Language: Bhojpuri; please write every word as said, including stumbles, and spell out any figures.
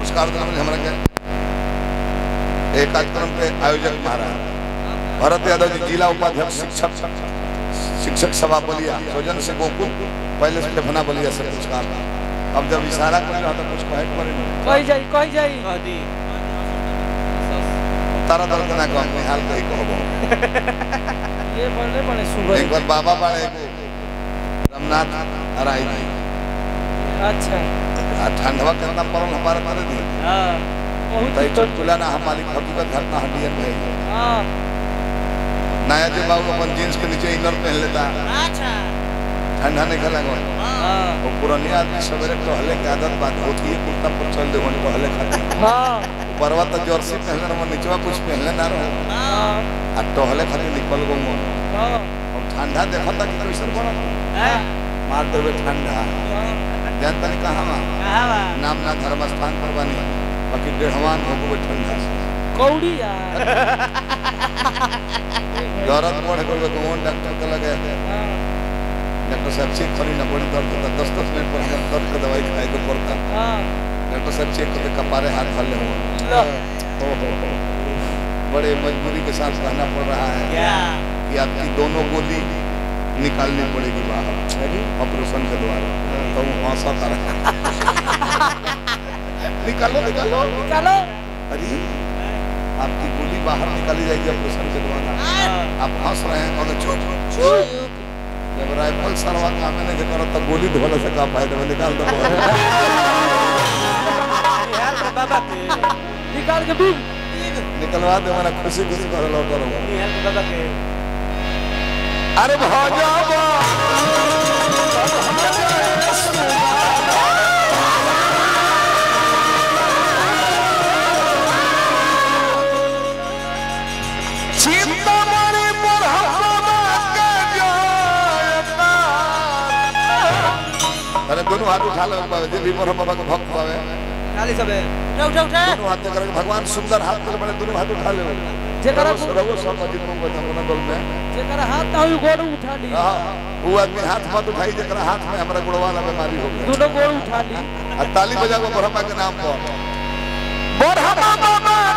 पुरस्कार देने वाले हमारे एक कार्यक्रम के आयोजक महाराज भरत यादव जी जिला उपाध्यक्ष शिक्षक शिक्षक सभा बलिया सोजन से गोकुल पहले से बना बलिया से पुरस्कार। अब जब इशारा कर रहा था कुछ कहे पड़े कही जाई कही जाई तारा दल के ना कौन निहाल कही कहबो ये बड़े बड़े सुबह एक बार बाबा बड़े रमनाथ राय जी अच्छा ठंडवा के नाम पर हमारे करे दी हां बहुत चुटकुला ना हमारी हकीकत घटना हड्डियन है हां नया जो बाबू अपन जींस के नीचे इनर पहन लेता अच्छा ठंडा नहीं खा लगा हां वो पुरानी आदमी सवेरे टहले की आदत बात होती है कुर्ता पर चल दे होने टहले खाती हां परवा तो जर्सी पहनले ना नीचवा कुछ पहनले ना रहो हां आ टहले खाती निकल गो मन हां और ठंडा देखा था कि कैसन बड़ा हां मार देवे ठंडा जानता नहीं कहां कहां नाम ना धर्म स्थान पर बनी बाकी डेढ़वान हो गए ठंडा से कौड़ी यार दर्द बढ़ गए कौन डॉक्टर के लगे डॉक्टर साहब चेक करी ना बड़ी दर्द होता दस दस मिनट पर हमारे दर्द का दवाई खाए को पड़ता डॉक्टर साहब चेक करके कपारे हाथ डाल ले हो बड़े मजबूरी के साथ रहना पड़ रहा है कि आपकी दोनों गोली निकालनी पड़ेगी बाहर ऑपरेशन के द्वारा तो वो हंसा था निकालो निकालो निकालो अरे आपकी गोली बाहर निकाली जाएगी ऑपरेशन के द्वारा आप हंस रहे हैं कौन चुप चुप जब राइफल सरवा का मैंने जो करा तो गोली धोने से का फायदा में निकाल दो बाबा के निकाल के भी निकलवा दे मैंने खुशी खुशी कर लो करो बाबा के अरे भाजा अरे दोनों हाथ उठा लो जे भी मोर बाबा के भक्त पावे खाली सब उठा उठा उठा दोनों हाथ करके भगवान सुंदर हाथ कर बड़े दोनों हाथ उठा ले जेकरा रवो सब मस्जिद में बैठा कोना बोल में जेकरा हाथ ना हो गोड़ उठा ली हां वो आदमी हाथ मत उठाई जेकरा हाथ में हमरा गुड़वाला बीमारी हो गई दोनों गोड़ उठा ली आ ताली बजाओ ब्रह्मा के नाम पर ब्रह्मा बाबा